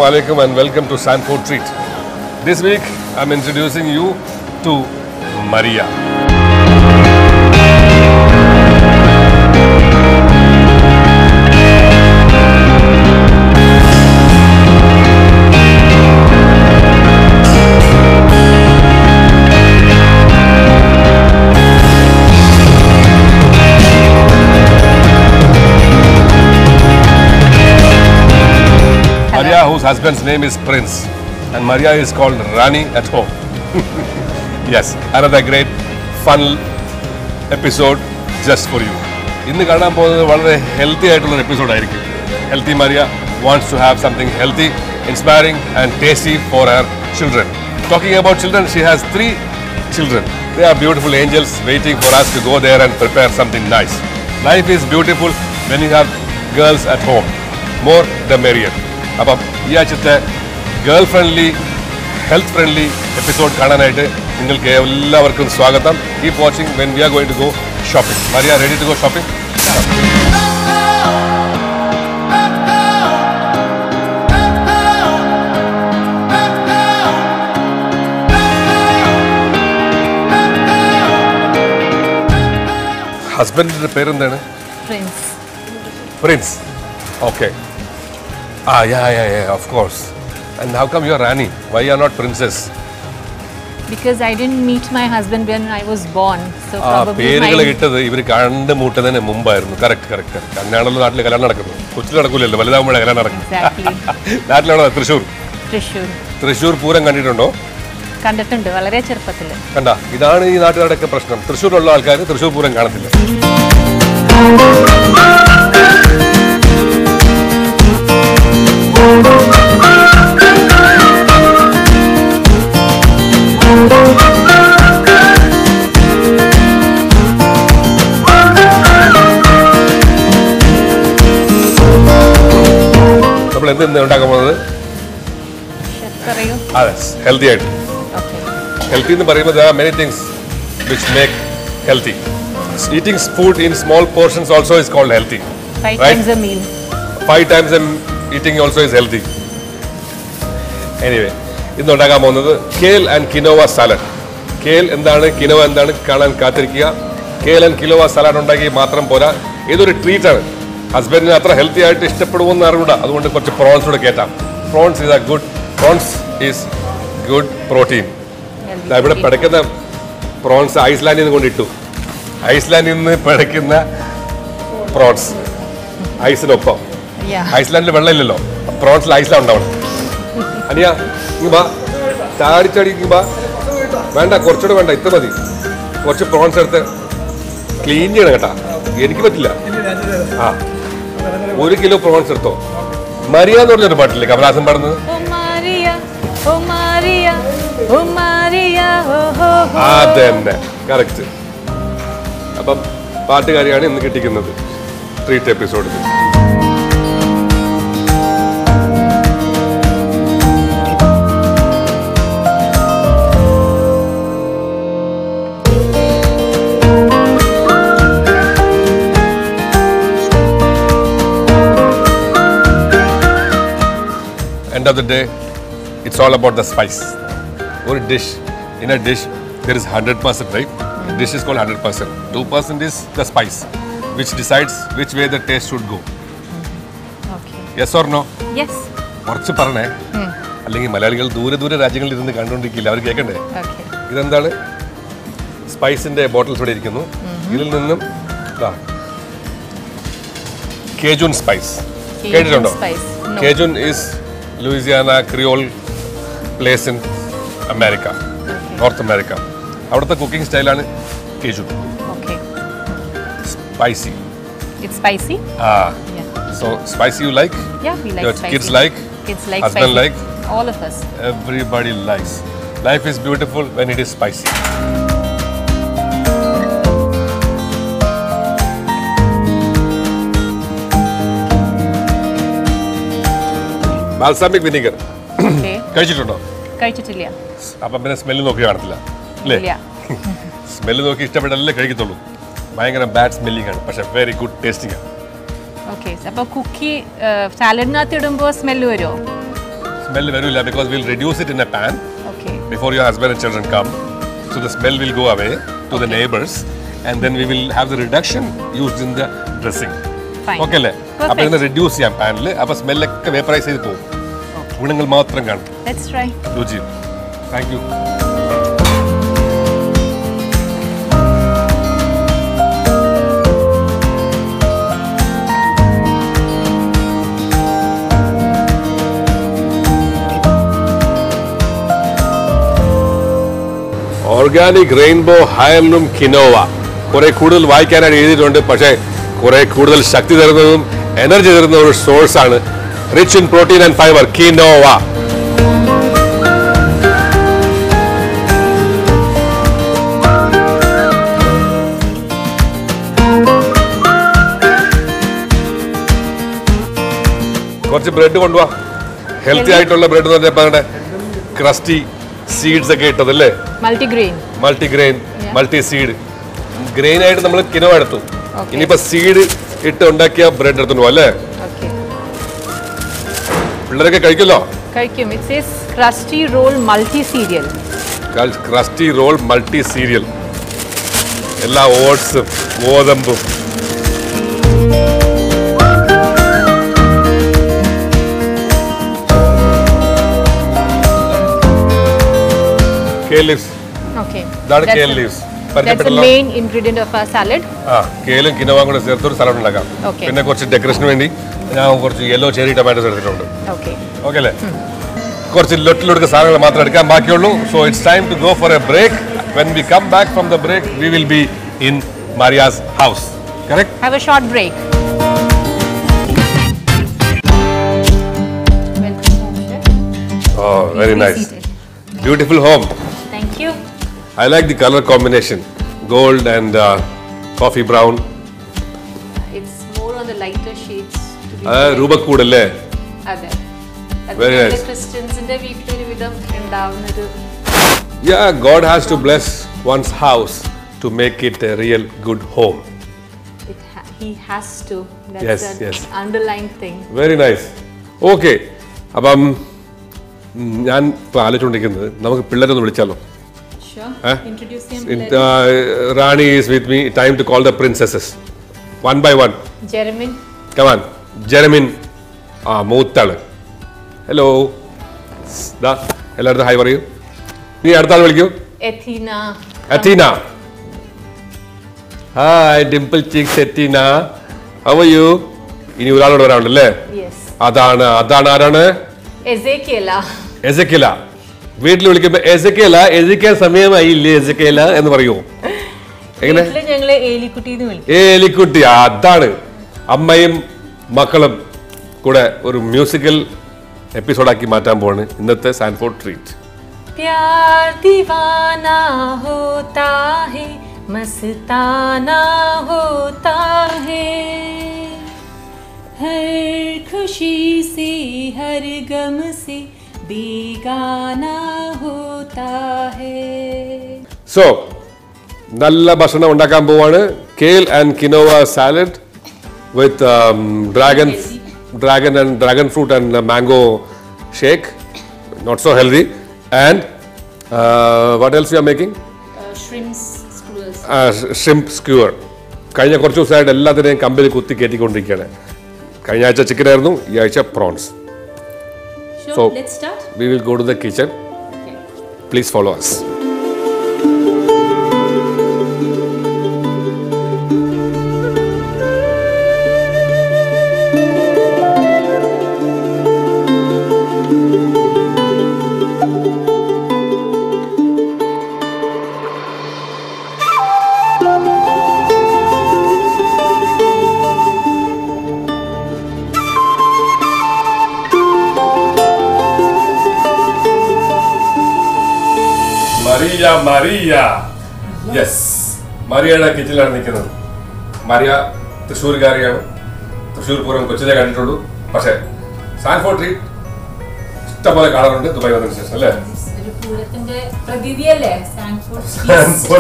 alaikum and welcome to Sanford Treat. This week I'm introducing you to Maria. Maria, whose husband's name is Prince, and Maria is called Rani at home. Yes, another great fun episode just for you. In the very healthy episode. Healthy Maria wants to have something healthy, inspiring and tasty for her children. Talking about children, she has 3 children. They are beautiful angels waiting for us to go there and prepare something nice. Life is beautiful when you have girls at home. More the merrier. അപ്പം ഈ ആഴ്ചത്തെ girl friendly health friendly episode കാണാനായിട്ട് നിങ്ങൾക്ക് എല്ലാവർക്കും സ്വാഗതം. Keep watching when we are going to go shopping. Maria, ready to go shopping? ഹസ്ബൻഡിന്റെ പേരെന്താണ്? Prince. Okay. Yeah, of course. And how come you're Rani? Why you're not Princess? Because I didn't meet my husband when I was born. So probably പേരുകൾ കിട്ടത് ഇവർ കണ്ട് മുട്ടുന്നതിന് മുമ്പായിരുന്നു. Correct. അങ്ങനെയാണല്ലോ നാട്ടിൽ കല്യാണം നടക്കുന്നത്. കൊച്ചിൽ നടക്കൂലല്ലോ, വലുതാകുമ്പോഴേ കല്യാണം നടക്കുന്നത്. നാട്ടിലാണോ? തൃശ്ശൂർ പൂരം കണ്ടിട്ടുണ്ടോ? കണ്ടിട്ടുണ്ട്, വളരെ ചെറുപ്പത്തിൽ. കണ്ടാ, ഇതാണ് ഈ നാട്ടുകാരുടെയൊക്കെ പ്രശ്നം. തൃശ്ശൂരുള്ള ആൾക്കാർ തൃശ്ശൂർ പൂരം കാണത്തില്ല. നമ്മൾ എന്ത് ഉണ്ടാക്കാൻ പോകുന്നത്? ഹെൽത്തി ആയിട്ട്. ഹെൽത്തി എന്ന് പറയുമ്പോൾ there are many things which make healthy. Eating food in small portions also is called healthy. 5 times a meal. 5 times eating also is healthy. Anyway, ഇന്ന് ഉണ്ടാക്കാൻ പോകുന്നത് kale and quinoa salad. Kale എന്താണ്, quinoa എന്താണ് കാണാൻ കാത്തിരിക്കുക. കേൽ and quinoa salad ഉണ്ടാക്കി മാത്രം പോരാ, ഇതൊരു ട്രീറ്റാണ്. ഹസ്ബൻഡിന് അത്ര ഹെൽത്തി ആയിട്ട് ഇഷ്ടപ്പെടുമെന്ന് അറിവില്ല, അതുകൊണ്ട് കുറച്ച് പ്രോൺസ് കൂടെ കയറ്റാം. Prawns is good protein. ഇവിടെ പിടയ്ക്കുന്ന പ്രോൺസ് ഐസ്ലാൻഡിൽ നിന്ന് കൊണ്ടിട്ടു. ഐസ്ലാൻഡിൽ നിന്ന് പിടയ്ക്കുന്ന പ്രോൺസ് ഐസിനൊപ്പം. ഐസ്ലാൻഡിൽ വെള്ളമില്ലല്ലോ, പ്രോൺസിൽ ഐസ്ലാൻഡ് ഉണ്ടാവണം. അനിയ ഇങ്ങ് വാ, ചാടിച്ചടിക്ക് വാ. വേണ്ട, കുറച്ചുകൂടെ വേണ്ട, ഇത്ര മതി. കുറച്ച് പ്രോൺസ് എടുത്ത് ക്ലീൻ ചെയ്യണം കേട്ടാ, എനിക്ക് പറ്റില്ല. 1 കിലോ പ്രോൺസ് എടുത്തോ. മരിയ എന്ന് പറഞ്ഞൊരു പാട്ടില്ലേ കമലഹാസൻ പാടുന്നത്? അതന്നെ, കറക്റ്റ്. അപ്പം പാട്ടുകാരിയാണ് ഇന്ന് കിട്ടിക്കുന്നത് ട്രീറ്റ് എപ്പിസോഡിൽ. End of the day, it's all about the spice. Or dish. In a dish, there is 100%, right? The dish is called 100%. 2% is the spice, which decides which way the taste should go. Okay. Yes or no? Yes. കുറച്ച് പറഞ്ഞേ, അല്ലെങ്കിൽ മലയാളികൾ ദൂരെ രാജ്യങ്ങളിൽ ഇരുന്ന് കണ്ടുകൊണ്ടിരിക്കില്ല, അവർ കേൾക്കണ്ടേ. ഇതെന്താണ്? സ്പൈസിന്റെ bottles ഇവിടെ ഇരിക്കുന്നു. ഇതിൽ നിന്നും കേജുൻ സ്പൈസ് കേട്ടിട്ടുണ്ടോ? Cajun is Louisiana Creole place in America, North America. അവിടുത്തെ കുക്കിംഗ് സ്റ്റൈലാണ് കേജുൻ. Spicy. It's spicy? So spicy you like? Yeah, we like your spicy. Kids like? Kids like husband spicy. like? All of us. Everybody likes. Life is beautiful when it is spicy. Balsamic vinegar. കഴിച്ചിട്ടുണ്ടോ? കഴിച്ചിട്ടില്ല. അപ്പം പിന്നെ smell നോക്കി കാണത്തില്ല അല്ലേ? Smell നോക്കി ഇഷ്ടപ്പെട്ടല്ലേ കഴിക്കത്തുള്ളൂ. ഭയങ്കര bad smelling ആണ്, പക്ഷെ വെരി ഗുഡ് ടേസ്റ്റിംഗ് ആണ്. ഓക്കെ, അപ്പോൾ കുക്കി സാലഡിനകത്ത് ഇടുമ്പോൾ സ്മെല്ല് വരുമോ? Smell verilla because we'll reduce it in a pan Okay. before your husband and children come. So the smell will go away to the neighbors, and then we will have the reduction used in the dressing. Fine. Okay അല്ലേ? അപ്പോൾ ഇത് reduce ചെയ്യാം പാനിൽ. അപ്പോൾ smell ഒക്കെ vaporise ചെയ്ത് പോകും. ഗുണങ്ങൾ മാത്രം കാണും. Let's try. രുചി. Thank you. Organic rainbow heirloom quinoa കുറെ കൂടുതൽ വായിക്കാനായിട്ട് എഴുതിയിട്ടുണ്ട്. പക്ഷേ കുറെ കൂടുതൽ ശക്തി തരുന്നതും എനർജി തരുന്ന ഒരു സോഴ്സ് ആണ്. Rich in protein and fibre quinoa. കുറച്ച് ബ്രെഡ് കൊണ്ടുപോവാ. ഹെൽത്തി ആയിട്ടുള്ള ബ്രെഡ് എന്ന് പറഞ്ഞാൽ ക്രസ്റ്റി സീഡ്സ് ഒക്കെ ഇട്ടതല്ലേ? മൾട്ടിഗ്രെയിൻ മൾട്ടി സീഡ് ഗ്രെയിൻ ആയിട്ട് നമ്മൾ കിനോ എടുത്തു. ഇനിയിപ്പോ സീഡ് ഇട്ട് ഉണ്ടാക്കിയ ബ്രെഡ് എടുത്തു അല്ലേ? പിള്ളേരൊക്കെ കഴിക്കല്ലോ. ക്രസ്റ്റി റോൾ മൾട്ടി സീരിയൽ എല്ലാ ഓട്സും ഗോതമ്പും. Kale leaves. Okay. That's kale leaves. That's the main ingredient of our salad. കേലും കിനോവ കൂടെ ചേർത്തൊരു സലാഡ് ഉണ്ടാക്കാം. പിന്നെ കുറച്ച് ഡെക്കറേഷന് വേണ്ടി ഞാൻ കുറച്ച് യെല്ലോ ചെറി ടൊമാറ്റോസ് എടുത്തിട്ടുണ്ട്. ഓക്കെ അല്ലേ? കുറച്ച് ലൊട്ടിലൊടുക്ക സാധനങ്ങൾ മാത്രം എടുക്കാൻ ബാക്കിയുള്ളൂ. So it's time to go for a break. When we come back from the break we will be in Maria's house. Correct? Have a short break. Welcome home, chef. Oh, very nice. Beautiful home. Thank you. I like the color combination, gold and coffee brown. It's more on the lighter shades. Rubakkood alle. Ade. Very nice. Christians inde veettil vidam undavunadu. Yeah, God has to bless one's house to make it a real good home. He has to. That's yes. Underlying thing. Very nice. Okay. അപ്പം ഞാൻ ഇപ്പോൾ ആലോചിച്ചുകൊണ്ടിരിക്കുന്നത് നമുക്ക് പിള്ളേരൊന്ന് വിളിച്ചാലോ? Introduce them. Rani is with me. Time to call the princesses. One by one. Jeremy. Come on. Jeremy. മൂത്താള്. Hello. ദാ എല്ലായിടത്തും hi പറയൂ. നീ അടുത്ത ആൾ വിളിക്കൂ. Athena. Hi, dimple cheeks Athena. How are you? ഇനി ഒരാളോട് വരാനുണ്ടല്ലേ? Yes. അതാണ് ആരാണ്? എസെക്കിയല. വീട്ടിൽ വിളിക്കുമ്പോ എസെക്കിയാൻ സമയമായില്ലേ എസെക്കിയല എന്ന് പറയുമോ? എങ്ങനെ? ഏലിക്കുട്ടി. അതാണ് അമ്മയും മക്കളും കൂടെ ഒരു മ്യൂസിക്കൽ എപ്പിസോഡാക്കി മാറ്റാൻ പോവാണ് ഇന്നത്തെ സാൻഫോർഡ് ട്രീറ്റ്. प्यार दीवाना होता है मस्ताना होता है हर खुशी से हर गम से बेगाना होता है. So നല്ല ഭക്ഷണം ഉണ്ടാക്കാൻ പോവാണ്. Kale and quinoa salad with dragon fruit and mango shake. Not so healthy. And what else we are making? Shrimp skewer. കഴിഞ്ഞ കുറച്ച് ദിവസമായിട്ട് എല്ലാത്തിനെയും കമ്പിൽ കുത്തി കയറ്റിക്കൊണ്ടിരിക്കുകയാണ്. കഴിഞ്ഞ ആഴ്ച ചിക്കൻ ആയിരുന്നു, ഈ ആഴ്ച prawns. So let's start. We will go to the kitchen. Okay. Please follow us. Maria. Yes, മരിയയുടെ കിച്ചണിലാണ് നിൽക്കുന്നത്. മരിയ തൃശ്ശൂർക്കാരിയാണ്. തൃശ്ശൂർ പൂരം കൊച്ചിലെ കണ്ടിട്ടുള്ളൂ. പക്ഷേ സാൻഫോർഡ് ട്രീറ്റ് ഇഷ്ടംപോലെ കാണാറുണ്ട് ദുബായ് വന്നതിന് ശേഷം അല്ലേ?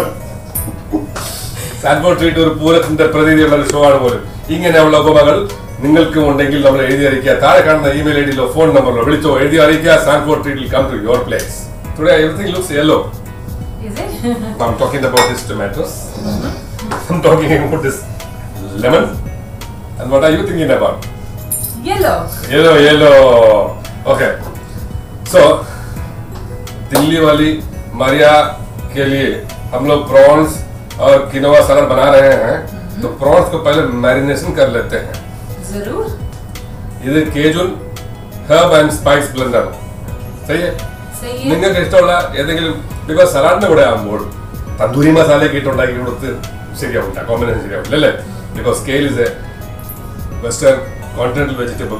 സാൻഫോർഡ് ട്രീറ്റ് ഒരു പൂരത്തിന്റെ പ്രതീതിയുള്ള ഒരു ഷോ ആണ് പോലും. ഇങ്ങനെയുള്ള ഉപമകൾ നിങ്ങൾക്കും ഉണ്ടെങ്കിൽ നമ്മൾ എഴുതി അറിയിക്കുക. താഴെ കാണുന്ന ഇമെയിൽ ഐഡിയിലോ ഫോൺ നമ്പറിലോ വിളിച്ചോ എഴുതി അറിയിക്കുക. Sanford treat will come to your place. Today everything looks yellow. Is it? I'm talking about this tomatoes. I'm talking about this lemon. And what are you thinking about? Yellow. Yellow. Okay. So, Delhi वाली मारिया के लिए हम लोग prawns और quinoa सलाद बना रहे हैं. तो प्रॉन्स को पहले मैरिनेशन कर लेते हैं. जरूर. ഇത് Cajun herb and spice blender. സही है? നിങ്ങൾക്ക് ഇഷ്ടമുള്ള ഏതെങ്കിലും ബിക്കോസ് സലാഡിന്റെ കൂടെ ആകുമ്പോൾ തന്തൂരി മസാല ഒക്കെ ഇട്ടുണ്ടാക്കി കൊടുത്ത് ശരിയാവില്ല, കോമ്പിനേഷൻ ശരിയാവില്ല അല്ലേ? Because kale is a western continental vegetable,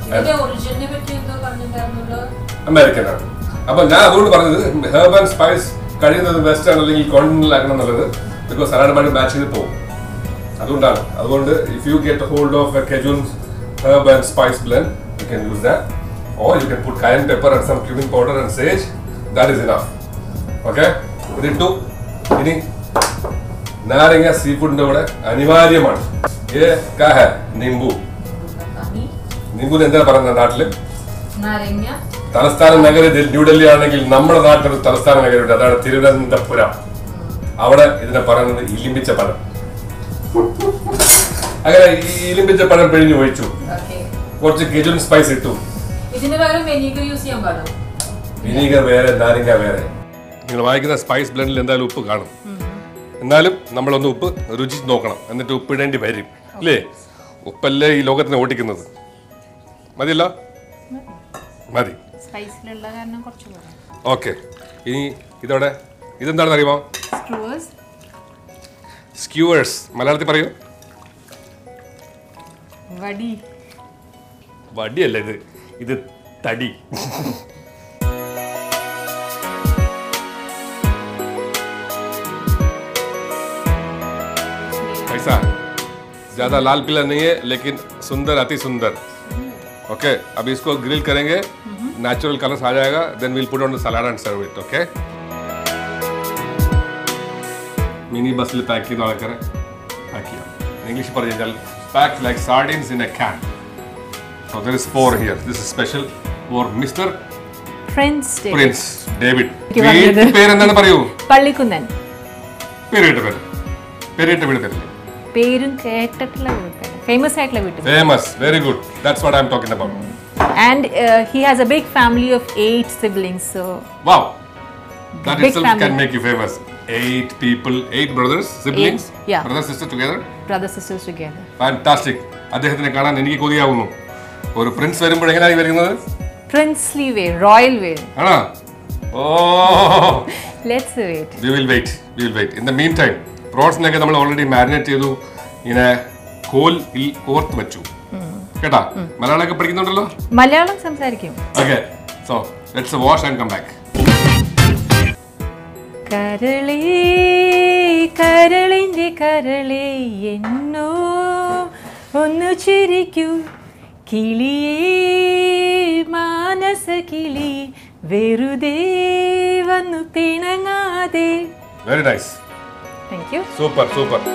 American ആണ്. അപ്പൊ ഞാൻ അതുകൊണ്ട് പറഞ്ഞത് ഹെർബ് ആൻഡ് സ്പൈസ് കഴിയുന്നത് വെസ്റ്റേൺ അല്ലെങ്കിൽ കോണ്ടിനെന്റൽ ആക്കണം എന്നുള്ളത്. ബിക്കോസ് സലാഡുമായിട്ട് മാച്ച് ചെയ്ത് പോകും, അതുകൊണ്ടാണ്. അതുകൊണ്ട് if you get hold of a Cajun herb and spice blend, you can use that, or you can put cayenne pepper and some cumin powder and sage. That is enough. Okay, ഇതിട്ടു. ഇനി നാരങ്ങ സീഫുഡിന്റെ കൂടെ അനിവാര്യമാണ്. നിംബു. നിംബു എന്താ പറയുന്നത് നാട്ടില്? തലസ്ഥാന നഗരം ന്യൂഡൽഹി ആണെങ്കിൽ നമ്മുടെ നാട്ടിലൊരു തലസ്ഥാന നഗരമുണ്ട്, അതാണ് തിരുവനന്തപുരം. അവിടെ ഇതിനെ പറയുന്നത് ഇലിമ്പിച്ച പഴം. അങ്ങനെ ഈ ഇലിമ്പിച്ച പഴം പിഴിഞ്ഞു ഒഴിച്ചു, കുറച്ച് കെജുൻ സ്പൈസ് ഇട്ടു. വിനീഗർ വേറെ, നാരങ്ങ വേറെ. നിങ്ങൾ വാങ്ങിക്കുന്ന സ്പൈസ് ബ്ലെൻഡിൽ എന്തായാലും ഉപ്പ് കാണും. എന്നാലും നമ്മളൊന്ന് ഉപ്പ് രുചി നോക്കണം, എന്നിട്ട് ഉപ്പിടേണ്ടി വരും അല്ലേ? ഉപ്പല്ലേ ഈ ലോകത്തിനെ ഓടിക്കുന്നത്. മതിയല്ലോ? മതി. ഓക്കെ. ഇനി ഇതോടെ ഇതെന്താണെന്ന് അറിയുമോ? സ്ക്യൂവേഴ്സ്. മലയാളത്തിൽ പറയൂ. വടിയല്ല ഇത്, ഇത് തടി. ऐसा ज्यादा लाल पीला नहीं है लेकिन सुंदर, अति सुंदर. ओके, अभी इसको ग्रिल करेंगे, नेचुरल कलर्स आ जाएगा, then we'll put on the salad and serve it. Okay, मिनी बसले पैक की ना करें, पैक किया. इंग्लिश पर ये packed like sardines in a can. So there is 4 here. This is special for Mr. Prince David. പേര് എന്താണ് പറയൂ? പള്ളിക്കുന്നൻ. പേരിട്ട വീട്. പേരും കേട്ടിട്ടുള്ള വീട്. ഫേമസ് ആയിട്ടുള്ള വീട്. Famous. Very good. That's what I'm talking about. And he has a big family of 8 siblings. So wow. That itself can make you famous. 8 people, 8 brothers, siblings, brothers, sisters together. Fantastic. അദ്ദേഹത്തിനെ കാണാൻ എനിക്ക് കൊതിയാവുന്നു. ഒരു Prince വരുമ്പോൾ എങ്ങനെയാണ് വരുന്നത്? Princely way, royal way. ആണോ? Oh. Let's wait. We will wait. In the meantime, പ്രോൺസിനൊക്കെ നമ്മൾ already marinate ചെയ്തു. ഇങ്ങനെ കോലിൽ കോർത്ത് വെച്ചു. കേട്ടാ? മലയാളമൊക്കെ പഠിക്കുന്നുണ്ടല്ലോ? മലയാളം സംസാരിക്കും. Okay. So, let's wash and come back. കരളേ കരളിൻ്റെ കരളേ എന്നോ ഒന്ന് ചിരിക്കൂ, കിളിയേ മാനസ കിളി വെറുതെ വന്നു പിണങ്ങാതെ. Very nice. Thank you. Super.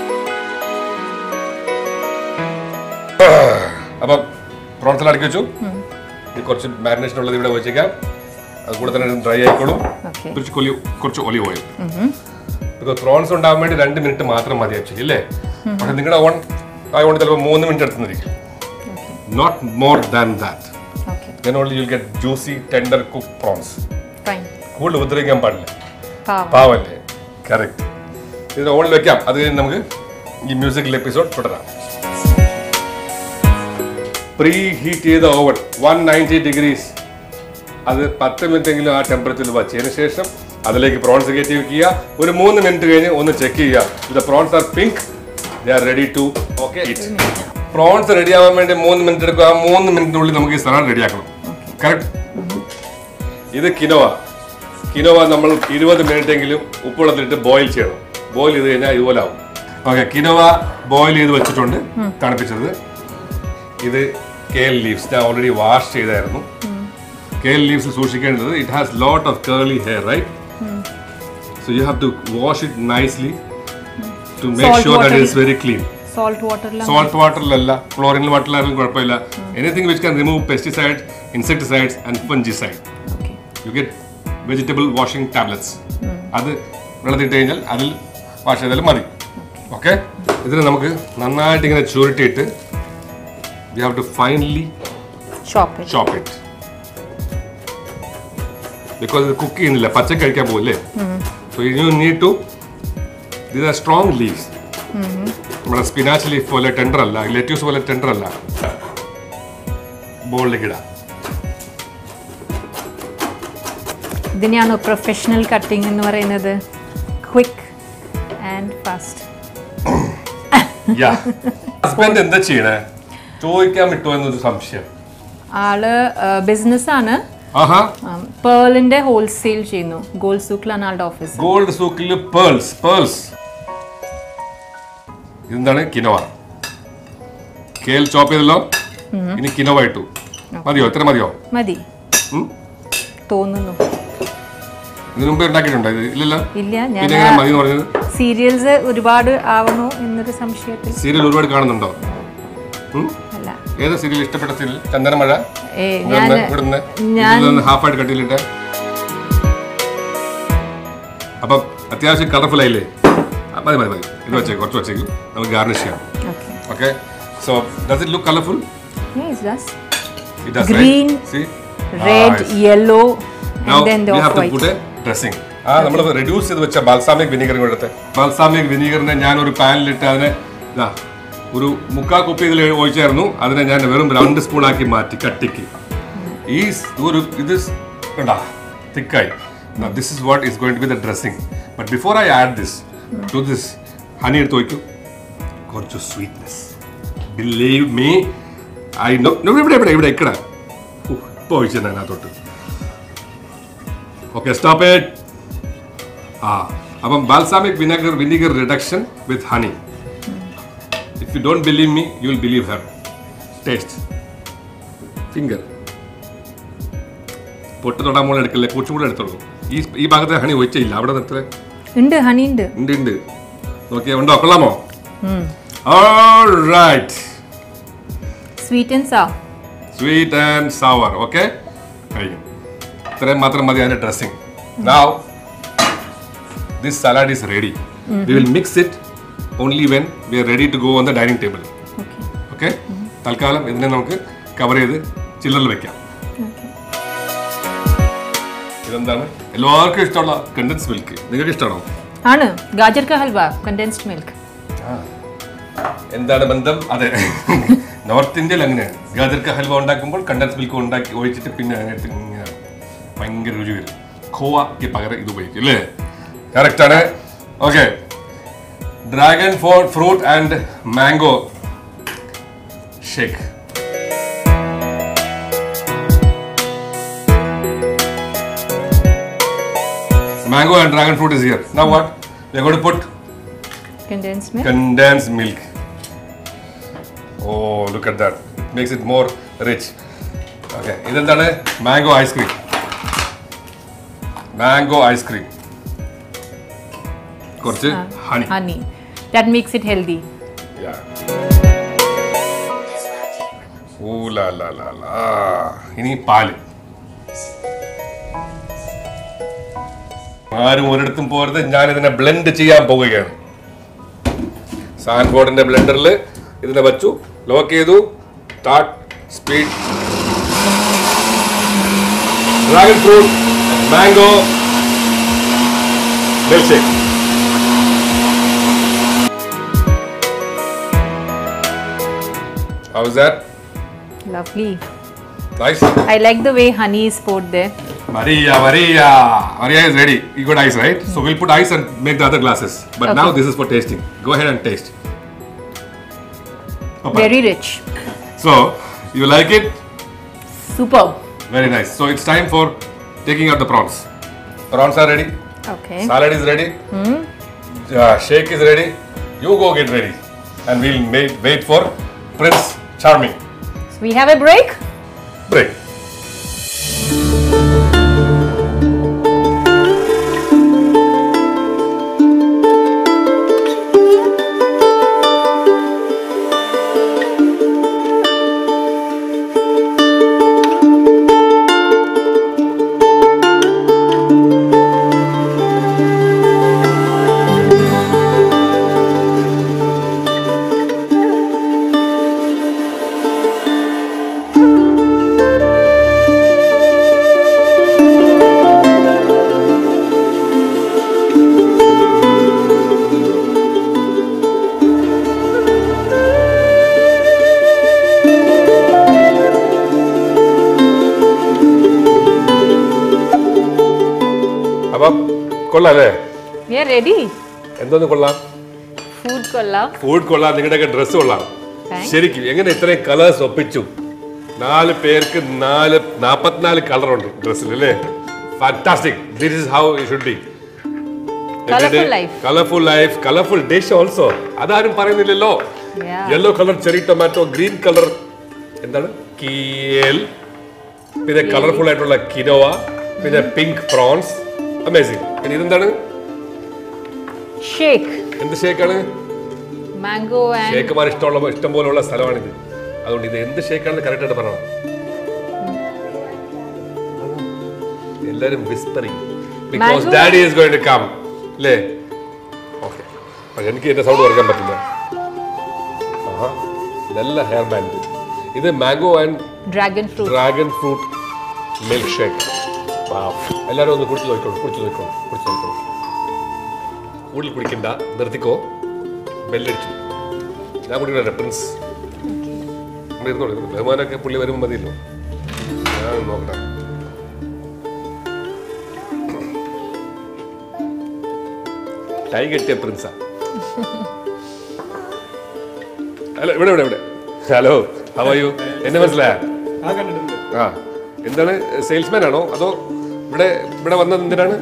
അപ്പം പ്രോൺസ് അടക്കി വെച്ചു. കുറച്ച് മാരിനേഷൻ ഉള്ളത് ഇവിടെ വെച്ചേക്കാം. അതുകൂടെ തന്നെ ഡ്രൈ ആയിക്കോളും. കുറച്ച് ഒലിവ് ഓയിൽ. പ്രോൺസ് ഉണ്ടാകാൻ വേണ്ടി 2 മിനിറ്റ് മാത്രം മതി ആക്ച്വലി അല്ലേ? പക്ഷെ നിങ്ങളുടെ ഓൺ ആയതുകൊണ്ട് ചിലപ്പോൾ 3 മിനിറ്റ് എടുത്തുന്നിരിക്കും. Not more than that. Then only you'll get juicy, tender cooked prawns. Fine. കൂടുതൽ ഉപദ്രവിക്കാൻ പാടില്ല. പാവല്ലേ? കറക്റ്റ്. ഇതിന് ഓണിൽ വെക്കാം. അത് കഴിഞ്ഞ് നമുക്ക് ഈ മ്യൂസിക്കൽ എപ്പിസോഡ് തുടരാം. പ്രീ ഹീറ്റ് ചെയ്ത ഓവൻ 190 ഡിഗ്രീസ്. അത് 10 മിനിറ്റെങ്കിലും ആ ടെമ്പറേച്ചറിൽ വച്ചതിന് ശേഷം അതിലേക്ക് പ്രോൺസ് കയറ്റി വെക്കുക. ഒരു 3 മിനിറ്റ് കഴിഞ്ഞ് ഒന്ന് ചെക്ക് ചെയ്യുക. The prawns are pink, they are ready to eat. Prawns ready ആവാൻ വേണ്ടി 3 മിനിറ്റ് എടുക്കുക. ആ 3 മിനിറ്റിനുള്ളിൽ നമുക്ക് ഈ സലാഡ് റെഡിയാക്കണം. കറക്റ്റ്. ഇത് കിനോവ നമ്മൾ 20 മിനിറ്റ് എങ്കിലും ഉപ്പുവെള്ളത്തിലിട്ട് ബോയിൽ ചെയ്യണം. ബോയിൽ ചെയ്ത് കഴിഞ്ഞാൽ ഇതുപോലെ ആവും. ഓക്കെ, കിനോവ ബോയിൽ ചെയ്ത് വെച്ചിട്ടുണ്ട്, തണുപ്പിച്ചത്. ഇത് കേൽ ലീവ്സ് ഞാൻ ഓൾറെഡി വാഷ് ചെയ്തായിരുന്നു. Kale leaves സൂക്ഷിക്കേണ്ടത്. It has lot of curly hair, right? So you have to wash it nicely to make sure that it is very clean. salt water la. Salt water lalla, chlorine water la kuഴപ്പമില്ല. Anything which can remove pesticides, insecticides and fungicide. Okay. You get vegetable washing tablets. അത് വെള്ളത്തിട്ട് കഴിഞ്ഞാൽ അതിൽ wash ചെയ്താലും മതി. Okay? ഇതിനെ നമുക്ക് നന്നായിട്ട് ഇങ്ങനെ ചുരുട്ടിയിട്ട് we have to finely chop it. Because it cook ചെയ്യുന്നില്ല, പച്ച കഴിക്കാൻ പോകില്ലേ. So you need to, these are strong leaves. നമ്മുടെ സ്പിനാച്ച് ലീഫ് പോലെ ടെൻഡർ അല്ല, ലെറ്റ്യൂസ് പോലെ ടെൻഡർ അല്ല. ബോളിലേക്ക് ഇടാം. ഇതിനെയാണോ പ്രൊഫഷണൽ കട്ടിംഗ് എന്ന് പറയുന്നത്? Quick and fast. ഹസ്ബൻഡ് എന്താ ചെയ്യണേ? ചോദിക്കാൻ വിട്ടോ എന്നൊരു സംശയം. ആള് ബിസിനസ്സാണ്. പേളിന്റെ ഹോൾസെയിൽ ചെയ്യുന്നു. ഗോൾഡ് സൂക്കിലാണ് ആളുടെ ഓഫീസ്. ഗോൾഡ് സൂക്കിൽ പേൾസ്. ഇതെന്താണ്? കിനോവ. കേൽ ചോപ്പ് ചെയ്തല്ലോ, ഇനി കിനോവ ഇട്ടു. മതിയോ? എത്ര മതിയോ? മതി തോന്നുന്നു. ഇതിനു മുമ്പ് ഉണ്ടാക്കിയിട്ടുണ്ടോ? ഇല്ലല്ലോ. ഇല്ല. ഞാൻ മതി പറഞ്ഞത്. സീരിയൽസ് ഒരുപാട് ആവണോ എന്നൊരു സംശയത്തിൽ. സീരിയൽ ഒരുപാട് കാണുന്നുണ്ടോ? അല്ല. ഏത് സീരിയൽ ഇഷ്ടപ്പെട്ട സീരിയൽ? ചന്ദനമഴ. ഹാഫ് ആയിട്ട് കട്ടിയിലിട്ട്. അപ്പം അത്യാവശ്യം കളർഫുൾ ആയില്ലേ? മതി. ഇത് വെച്ചേക്ക്, കുറച്ച് വെച്ചേക്കും. നമുക്ക് ഗാർണിഷ് ചെയ്യാം. Okay. So does it look colourful? Yes, it does. It does. Green, right? See? red, yellow, now and then the we have to white. put a dressing. നമ്മൾ റെഡ്യൂസ് ചെയ്ത് വെച്ച ബാൽസാമിക് വിനീഗർ എടുത്ത്, balsamic വിനീഗറിനെ ഞാൻ ഒരു പാനിലിട്ട് അതിനെ ഇതാ ഒരു 3/4 കുപ്പി ഇതിൽ ഒഴിച്ചായിരുന്നു. അതിനെ ഞാൻ വെറും 2 സ്പൂൺ ആക്കി മാറ്റി കട്ടിക്ക്. ഈ ഒരു ഇത് കണ്ടാ തിക്കായി. Now this is what is going to be the dressing. But before I add this to this, honey എടുത്ത് ഒഴിക്കും. കുറച്ച് sweetness. Believe me, I know. ഇവിടെ ഇക്കട ഇപ്പോൾ ഒഴിച്ചത് അതിനകത്തോട്ട്. Okay, stop it. അപ്പം balsamic vinegar reduction with honey. If you don't believe me, you will believe her. Taste. Finger. പൊട്ട് തൊടാൻ മോളെ എടുക്കല്ലേ, കുറച്ചും കൂടെ എടുത്തോളൂ. ഈ ഭാഗത്തെ ഹണി ഒഴിച്ചില്ല, അവിടെ നിർത്തേ. ഉണ്ട്, ഹണി ഉണ്ട്. നോക്കിയാ ഉണ്ടോ? കൊള്ളാമോ? Alright. Sweet and sour. Okay? കഴിയും. ഇത്രയും മാത്രം മതി അതിന്റെ dressing. Now this salad is ready. We will mix it only when we are ready to go on the dining table. Okay? തൽക്കാലം ഇതിനെ നമുക്ക് കവർ ചെയ്ത് ചില്ലറിൽ വെക്കാം. ഇതെന്താണ്? എല്ലാവർക്കും ഇഷ്ടമുള്ള കണ്ടൻസ് മിൽക്ക്. നിങ്ങൾക്ക് ഇഷ്ടമാണോ? ആണ്. ഗാജർ കാ ഹൽവ, കണ്ടൻസ്ഡ് മിൽക്ക്. എന്താണ് ബന്ധം? അതെ, നോർത്ത് ഇന്ത്യയിൽ അങ്ങനെയാണ്. ഗാജർ കാ ഹൽവ ഉണ്ടാക്കുമ്പോൾ കണ്ടൻസ് മിൽക്ക് ഉണ്ടാക്കി ഒഴിച്ചിട്ട് പിന്നെ ഇങ്ങനെ ഭയങ്കര രുചി വരും. ഖോവയ്ക്ക് പകരം ഇത് ഉപയോഗിക്കും അല്ലേ? കറക്റ്റ് ആണ്. Okay. Dragon fruit and mango shake. Mango and dragon fruit is here. Now what? We are going to put condensed milk. Oh, look at that. It makes it more rich. Okay. This is mango ice cream. Mango ice cream. Honey. Honey. That makes it healthy. Yeah. Ooh la la la la. Ini paal. ആരും ഒരിടത്തും പോരുത്. ഞാനിതിനെ blend ചെയ്യാൻ പോവുകയാണ്. Sand ബോർഡിന്റെ ബ്ലെൻഡറിൽ ഇതിനെ വെച്ചു, lock ചെയ്തു. Start speed. Dragon fruit mango milk shake. How is that? Lovely. Nice. I like the way honey is poured there. Maria is ready. You got ice, right? So we'll put ice and make the other glasses. But now this is for tasting. Go ahead and taste. Papa. Very rich. So, you like it? Superb. Very nice. So it's time for taking out the prawns. Prawns are ready. Okay. Salad is ready. Shake is ready. You go get ready. And we'll wait for Prince Charming. So we have a break? Break. കൊള്ളാം അല്ലേ? We are ready. എന്തോന്ന് കൊള്ളാം? Food kolla. Food കൊള്ളാം, നിങ്ങളുടെയൊക്കെ dress കൊള്ളാം. Thanks. ശരിക്കും എങ്ങനെ ഇത്രയും കളേഴ്സ് ഒപ്പിച്ചു? 4 പേർക്ക് 44 കളറുണ്ട് ഡ്രസ്സിൽ അല്ലേ? Fantastic. This is how it should be. Colorful life. Colourful life, colourful dish also. അതാരും പറയുന്നില്ലല്ലോ. Yeah. Yellow colour cherry tomato, green colour എന്താണ് കീൽ, പിന്നെ കളർഫുൾ ആയിട്ടുള്ള കിനോവ, പിന്നെ പിങ്ക് പ്രോൺസ്. അമേസിംഗ്. പിന്നെ ഇതെന്താണ്? Shake. എന്ത് ഷേക്കാണ്? Mango and ഷേക്കുമാർ ഇഷ്ടം പോലുള്ള സ്ഥലമാണിത്. അതുകൊണ്ട് ഇത് എന്ത് ഷേക്കാണെന്ന് കറക്റ്റ് ആയിട്ട് പറയണം. എല്ലാരും whispering because Mango. Daddy is going to come അല്ലേ? ഓക്കെ. പക്ഷെ എനിക്ക് എന്റെ സൗണ്ട് കുറയ്ക്കാൻ പറ്റില്ല. ആഹാ, നല്ല ഹെയർ ബാൻഡ്. ഇത് mango and dragon fruit. Dragon fruit milk shake. എല്ലാവരും ഒന്ന് കുടിച്ചു നോക്കിക്കോളൂ. കൂടുതൽ കുടിക്കണ്ട, നിർത്തിക്കോ. ബെല്ലടിച്ചു. ഞാൻ കുടിക്കട്ടെ പ്രിൻസ്. ഇരുന്നോളൂ. ബഹുമാനൊക്കെ പുള്ളി വരുമ്പോൾ മതിയല്ലോ. ഞാൻ നോക്കട്ടെ. ടൈ കെട്ടിയ പ്രിൻസാ. അല്ല ഇവിടെ. Hello, how are you? എന്നെ മനസ്സിലായ? ആ, എന്താണ് സെയിൽസ്മാൻ ആണോ അതോ ഇവിടെ വന്നത് എന്തിനാണ്?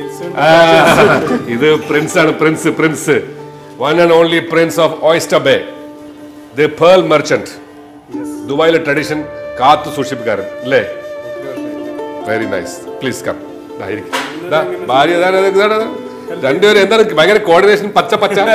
ഇത് പ്രിൻസ് ആണ്. Prince one and only prince of oyster bay, the pearl merchant. ദുബായിലെ ട്രഡീഷൻ കാത്തു സൂക്ഷിപ്പുകാരൻ അല്ലേ? Very nice. Please come. ഭാര്യ രണ്ടുപേരും എന്താണ് ഭയങ്കര കോർഡിനേഷൻ? പച്ച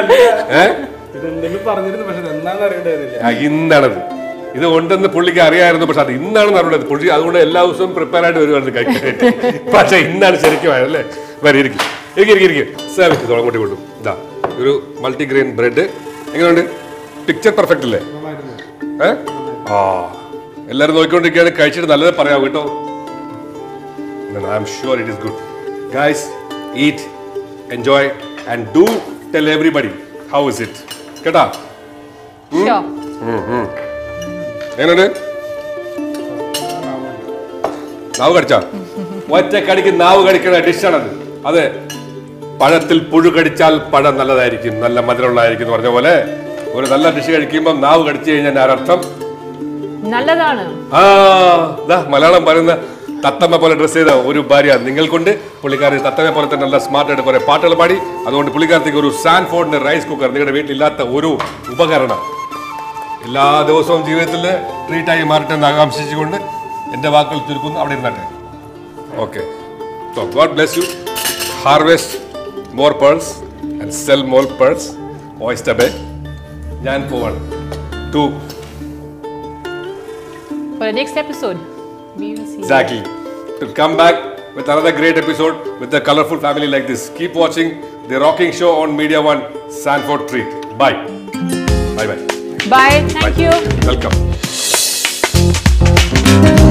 ഇന്നാണത്. ഇത് ഉണ്ടെന്ന് പുള്ളിക്ക് അറിയായിരുന്നു, പക്ഷെ അത് ഇന്നാണെന്ന് അറിയുന്നത് പുള്ളി. അതുകൊണ്ട് എല്ലാ ദിവസവും പ്രിപ്പയർ ആയിട്ട് വരുവായിരുന്നു കഴിക്കാനായിട്ട്. പക്ഷെ ഇന്നാണ് ശരിക്കും ആയതല്ലേ? വരെ ഇരിക്കും. അങ്ങോട്ട് കൊണ്ടു. ഇതാ ഒരു മൾട്ടിഗ്രെയിൻ ബ്രെഡ്. എങ്ങനെയുണ്ട്? പിക്ചർ പെർഫെക്റ്റ് അല്ലേ? ആ, എല്ലാവരും നോക്കിക്കൊണ്ടിരിക്കുകയാണ്. കഴിച്ചിട്ട് നല്ലത് പറയാം കേട്ടോ. I am sure it is good. Guys, eat, enjoy and do tell everybody how is it. കേട്ടാ? Sure. എങ്ങനെയുണ്ട്? നാവ് കടിച്ചാ? ഒറ്റ കടിക്ക് നാവ് കടിക്കുന്ന ഡിഷാണത്. അതെ, പഴത്തിൽ പുഴു കടിച്ചാൽ പഴം നല്ലതായിരിക്കും, നല്ല മധുരമുള്ളതായിരിക്കും എന്ന് പറഞ്ഞ പോലെ ഒരു നല്ല ഡിഷ് കഴിക്കുമ്പോൾ നാവ് കടിച്ചു കഴിഞ്ഞാൽ അർത്ഥം നല്ലതാണ്. മലയാളം പറയുന്ന തത്തമ്മ പോലെ ഡ്രസ് ചെയ്ത ഒരു ഭാര്യ നിങ്ങൾക്കുണ്ട്. പുള്ളിക്കാരി തത്തമ്മ പോലെ തന്നെ നല്ല സ്മാർട്ട് ആയിട്ട് കുറെ പാട്ടുകൾ പാടി. അതുകൊണ്ട് പുള്ളിക്കാരത്തേക്ക് ഒരു സാൻഫോർഡിന്റെ റൈസ് കുക്കർ നിങ്ങളുടെ വീട്ടിലില്ലാത്ത ഒരു ഉപകരണം എല്ലാ ദിവസവും ജീവിതത്തിൽ ട്രീറ്റായി മാറട്ടെ എന്ന് ആകാംക്ഷിച്ചുകൊണ്ട് എൻ്റെ വാക്കുകൾ ചുരുക്കുന്നു. അവിടെ ഇരുന്നാട്ടെ. Okay. So God bless you. Harvest more pearls and sell more pearls. Oyster bay. ഞാൻ പോവാണ് For the next episode, we will see. Exactly. To come back with another great episode with a colorful family like this. Keep watching The Rocking Show on Media One, Sanford Treat. Bye. Bye. Bye. Thank you. Welcome.